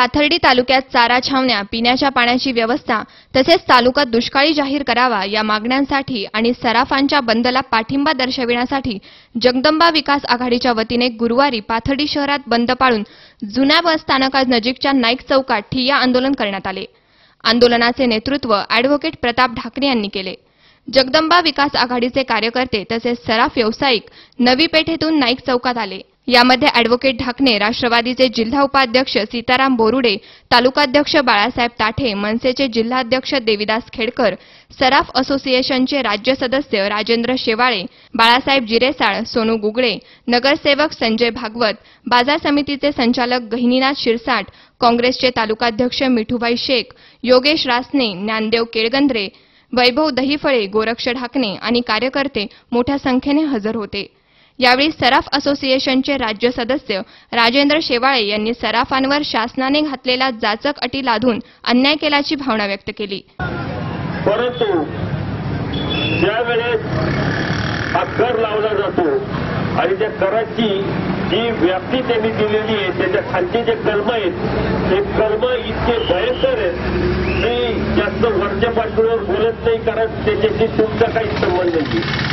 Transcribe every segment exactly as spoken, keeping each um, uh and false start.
पाथर्डी तालुक्यात चारा छावण्या, पिण्याच्या पाण्याची व्यवस्था तसेच तालुका दुष्काळी जाहीर करावा या मागण्यांसाठी आणि सराफांच्या बंदला पाठिंबा दर्शविण्यासाठी जगदंबा विकास आघाडीच्या वतीने गुरुवारी पाथर्डी शहरात बंद पाळून जुन्या बस स्थानकानजीकच्या नाईक चौकात ठिय्या आंदोलन करण्यात आले। आंदोलनाचे नेतृत्व ॲडव्होकेट प्रताप ढाकणे यांनी केले। जगदंबा विकास आघाडीचे कार्यकर्ते तसेच सराफ व्यावसायिक नवी पेठेतून नाईक चौकात आले। यामध्ये ॲडव्होकेट ढाकणे, राष्ट्रवादीचे जिल्हा उपाध्यक्ष सीताराम बोरुडे, तालुकाध्यक्ष बाळासाहेब ताठे, मनसेचे जिल्हाध्यक्ष देविदास खेडकर, सराफ असोसिएशनचे राज्य सदस्य राजेंद्र शेवाळे, बाळासाहेब जिरेसाळ, सोनू गुगळे, नगरसेवक संजय भागवत, बाजार समितीचे संचालक गहिनीनाथ शिरसाट, काँग्रेसचे तालुकाध्यक्ष मिठूभाई शेख, योगेश रासने, ज्ञानदेव केळगंद्रे, वैभव दहीफळे, गोरक्ष ढाकणे आणि कार्यकर्ते मोठ्या संख्येने हजर होते। यावेळी सराफ असोसिएशनचे राज्य सदस्य राजेंद्र शेवाळे यांनी सराफांवर शासनाने घातलेल्या जाचक अटी लादून अन्याय केल्याची भावना व्यक्त केली। परंतु ज्यावेळेस हा कर लावला जातो आणि त्या कराची जी व्याप्ती त्यांनी दिलेली आहे त्याच्या खालचे जे कलम आहेत ते कलम इतके भयंकर आहेत की जास्त वरच्या पातळीवर बोलत नाही, कारण त्याच्याशी तुमचा काही संबंध नाही।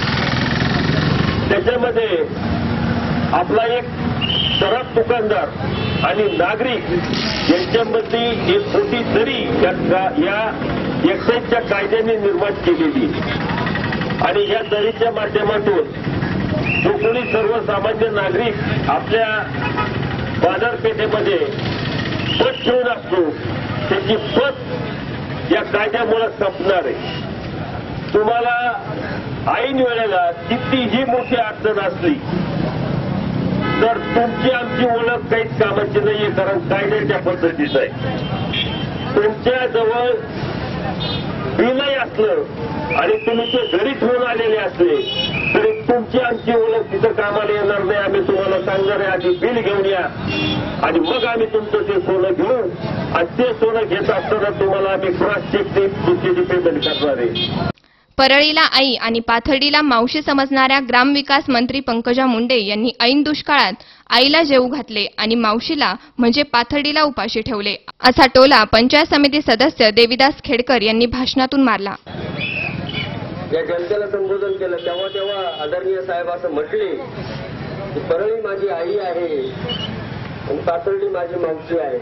त्याच्यामध्ये आपला एक सराफ दुकानदार आणि नागरिक यांच्यामध्ये एक मोठी दरी या एक्साईजच्या कायद्याने निर्माण केलेली आणि या दरीच्या माध्यमातून जो कोणी सर्वसामान्य नागरिक आपल्या बाजारपेठेमध्ये पत ठेवून असतो त्याची पत या कायद्यामुळे संपणार आहे। तुम्हाला ऐन वेळेला कितीही मोठी अडचण असली तर तुमची आमची ओळख काहीच कामाची नाहीये, कारण कायद्याच्या पद्धतीचं आहे। तुमच्याजवळ बिलही असलं आणि तुम्ही ते घरी ठेवून आलेले असले तरी तुमची आमची ओळख तिथं कामाला येणार नाही। आम्ही तुम्हाला सांगणार आहे आधी बिल घेऊन या आणि मग आम्ही तुमचं ते सोनं घेऊ आणि ते सोनं घेत असताना तुम्हाला आम्ही क्रॉस चेक तुमची पेमेंट करणार आहे। परळीला आई आणि पाथर्डीला मावशी समजणाऱ्या ग्रामविकास मंत्री पंकजा मुंडे यांनी ऐन दुष्काळात आईला जेवू घातले आणि मावशीला म्हणजे पाथर्डीला उपाशी ठेवले असा टोला पंचायत समिती सदस्य देविदास खेडकर यांनी भाषणातून मारला। या जनतेला संबोधन केलं तेव्हा तेव्हा आदरणीय साहेब असं म्हटले की परळी माझी आई आहे आणि पाथर्डी माझी मावशी आहे।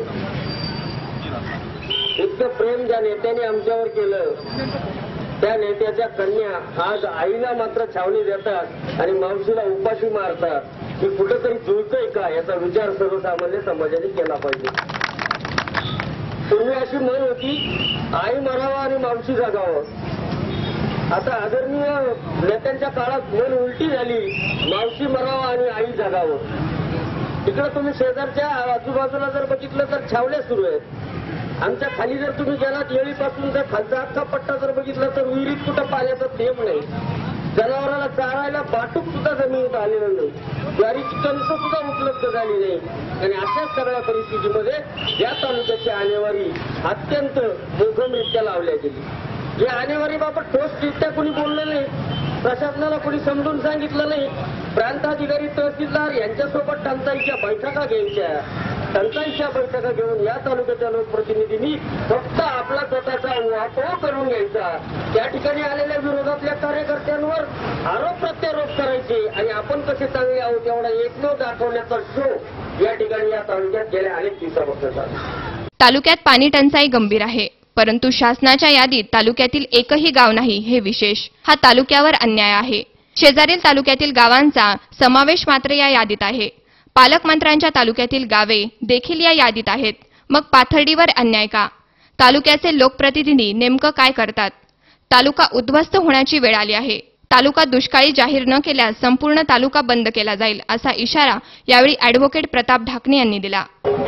इतकं प्रेम ज्या नेत्याने आमच्यावर केलं त्या नेत्याच्या कन्या आज आईला मात्र छावणी देतात आणि मावशीला उपाशी मारतात ही कुठेतरी जुळतंय का याचा विचार सर्वसामान्य समाजाने केला पाहिजे। पूर्वी अशी म्हण होती आई मरावा आणि मावशी जगावं। आता आदरणीय नेत्यांच्या काळात म्हण उलटी झाली, मावशी मरावा आणि आई जगावं। इकडे तुम्ही शेजारच्या आजूबाजूला जर बघितलं तर छावण्या सुरू आहेत। आमच्या खाली जर तुम्ही गेलात येळीपासून जर खालचा अख्खा पट्टा जर बघितला तर विहिरीत कुठं पाण्याचा थेंब नाही, जनावराला चारायला बाटूक सुद्धा जमिनीत आलेलं नाही, ज्वारीची कणसं सुद्धा उपलब्ध झाली नाही। आणि अशा सगळ्या परिस्थितीमध्ये या तालुक्याची आणेवारी अत्यंत मोघमरित्या लावल्या गेली। या आणेवारीबाबत ठोसरित्या कोणी बोललं नाही, प्रशासनाला कोणी समजून सांगितलं नाही। प्रांताधिकारी, तहसीलदार यांच्यासोबत टंचाईच्या बैठका घ्यायच्या, टंचाईच्या बैठका घेऊन या तालुक्याच्या लोकप्रतिनिधींनी फक्त आपला स्वतःचा वापर करून घ्यायचा। त्या ठिकाणी आलेल्या विरोधातल्या कार्यकर्त्यांवर आरोप प्रत्यारोप करायचे आणि आपण कसे चांगले आहोत एवढा एकमेव दाखवण्याचा शो या ठिकाणी या तालुक्यात गेल्या अनेक दिवसापासून चालू। तालुक्यात पाणी टंचाई गंभीर आहे, परंतु शासनाच्या यादीत तालुक्यातील एकही गाव नाही हे विशेष। हा तालुक्यावर अन्याय आहे। शेजारील तालुक्यातील गावांचा समावेश मात्र या यादीत आहे। पालकमंत्र्यांच्या तालुक्यातील गावे देखील या यादीत आहेत। मग पाथर्डीवर अन्याय का? तालुक्याचे लोकप्रतिनिधी नेमकं काय करतात? तालुका उद्ध्वस्त होण्याची वेळ आली आहे। तालुका दुष्काळी जाहीर न केल्यास संपूर्ण तालुका बंद केला जाईल असा इशारा यावेळी ॲडव्होकेट प्रताप ढाकणे यांनी दिला।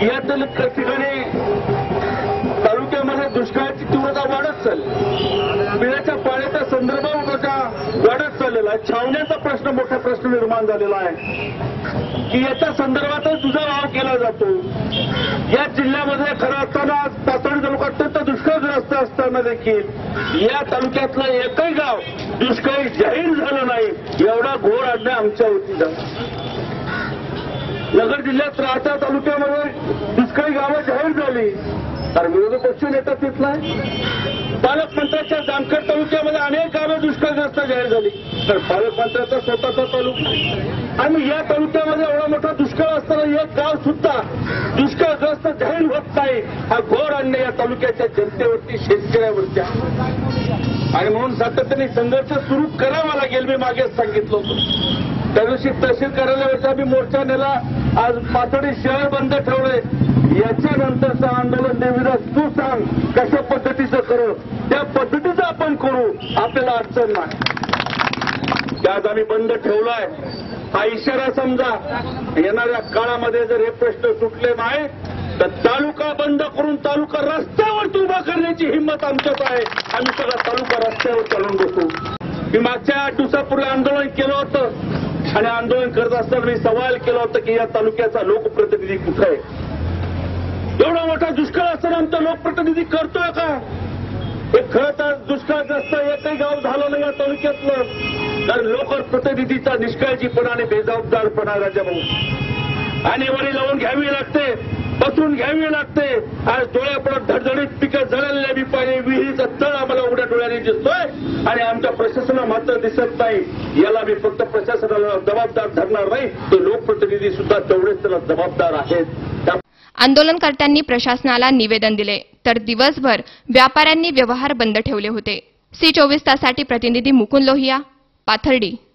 तालुक्यामध्ये दुष्काळाची तीव्रता वाढत चालली, पिण्याच्या पाण्याच्या संदर्भात वाढत चाललेला आहे। छावण्याचा प्रश्न मोठा प्रश्न निर्माण झालेला आहे की याच्या संदर्भातच दुजाभाव केला जातो। या जिल्ह्यामध्ये खरं असताना पाथर्डी तालुका अत्यंत दुष्काळग्रस्त असताना देखील या तालुक्यातलं एकही गाव दुष्काळी जाहीर झालं नाही, एवढा घोर अन्याय आमच्या वतीनं नगर जिल्ह्यात राहत्या तालुक्यामध्ये दुष्काळी गावं जाहीर झाली तर विरोधी पक्ष नेता तिथला पालकमंत्र्याच्या जामखेड तालुक्यामध्ये अनेक गावं दुष्काळग्रस्त जाहीर झाली तर पालकमंत्र्याचा स्वतःचा तालुका आणि या तालुक्यामध्ये एवढा मोठा दुष्काळ असताना एक गाव सुद्धा दुष्काळग्रस्त जाहीर होत नाही हा घोर अन्याय या तालुक्याच्या जनतेवरती शेतकऱ्यावरती आणि म्हणून सातत्याने संघर्ष सुरू करावा लागेल. मी मागेच सांगितलं होतं त्या दिवशी तहसील कार्यालयावरचा मी मोर्चा नेला. आज पाथर्डी शहर बंद ठेवलंय. याच्यानंतरचं आंदोलन देवीदास तू सांग कशा पद्धतीचं करू त्या पद्धतीचं आपण करू आपल्याला अडचण नाही. त्यात आम्ही बंद ठेवलाय हा इशारा समजा. येणाऱ्या काळामध्ये जर हे प्रश्न सुटले नाही तर तालुका बंद करून तालुका रस्त्यावर उभा करण्याची हिंमत आमच्यात आहे. आम्ही सगळा तालुका रस्त्यावर चालून बसू. मी मागच्या आठ दिवसापूर्वी आंदोलन केलं होतं आणि आंदोलन करत असताना मी सवाल केला होता की या तालुक्याचा लोकप्रतिनिधी कुठे आहे. एवढा मोठा दुष्काळ असताना आमचा लोकप्रतिनिधी करतोय का. हे खरं तर दुष्काळग्रस्त एकही गाव झालं नाही या तालुक्यातलं तर लोकप्रतिनिधीचा निष्काळजीपणा आणि बेजबाबदारपणा राजाभाऊ आणि वरी लावून घ्यावी लागते बसून घ्यावी लागते. आज डोळ्यापुढे धडधडीत पिकं जळालेल्या बी पाणी विहिरीचा तळ आम्हाला उघड्या डोळ्याने दिसतोय आणि आमच्या प्रशासनाला मात्र दिसत नाही. याला मी फक्त प्रशासनाला जबाबदार धरणार नाही तर लोकप्रतिनिधी सुद्धा तेवढेच त्याला जबाबदार आहेत. आंदोलनकर्त्यांनी प्रशासनाला निवेदन दिले तर दिवसभर व्यापाऱ्यांनी व्यवहार बंद ठेवले होते. सी चोवीस ताससाठी प्रतिनिधी मुकुंद लोहिया, पाथर्डी.